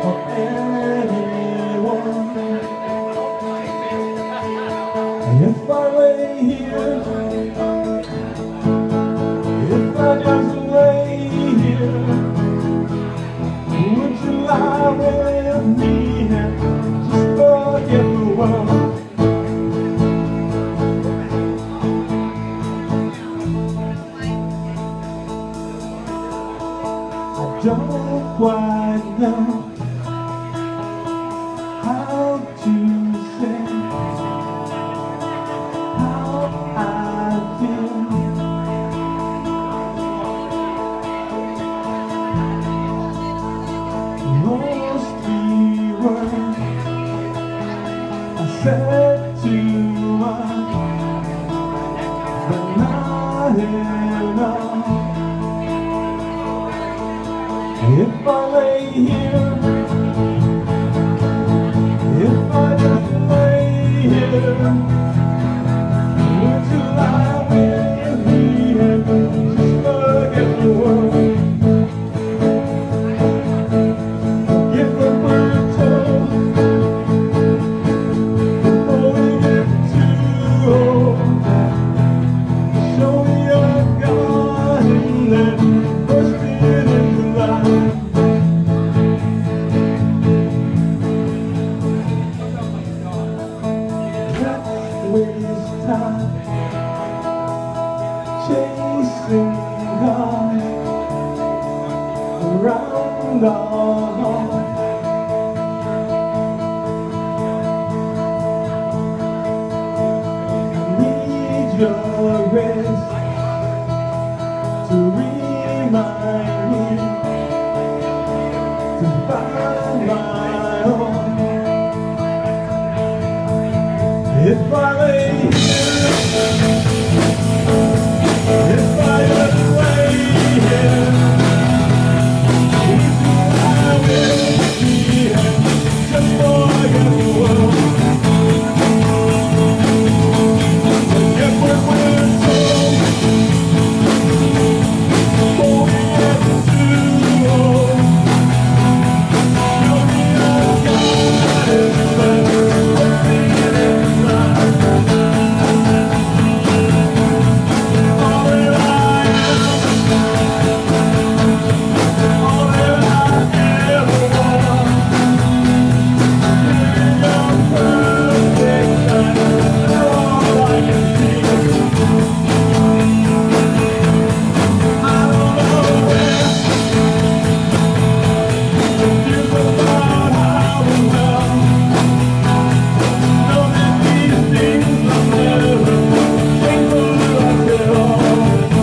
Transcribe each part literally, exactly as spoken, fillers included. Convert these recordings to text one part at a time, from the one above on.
or anyone. If I lay here, if I just lay here, would you lie with me and just forget the world? I don't quite know how to say how I feel. Those three words I said too much, but not enough. If I lay here, if I just lay here, would you lie with me and just forget the world? Forget what we're told before we get too old. Show me your God and let burst it into life. Waste time chasing cars around our home. Need your grace to remind me to find my own. If I lay here, if I just lay here, would you lie with me and just forget the world? Forget what we're told before we get too old. Show me your guidance and let me in life. All that I am, all that I ever want, in your perfect light, you're all I can see. I don't know where, confused about how and well. Know that these things will never change for us at all.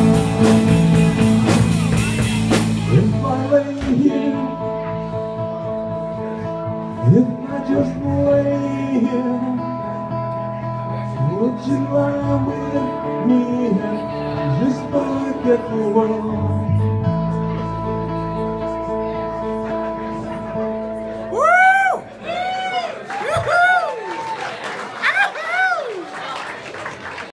If I lay here, if I just lay here, would you lie with me and just forget the world?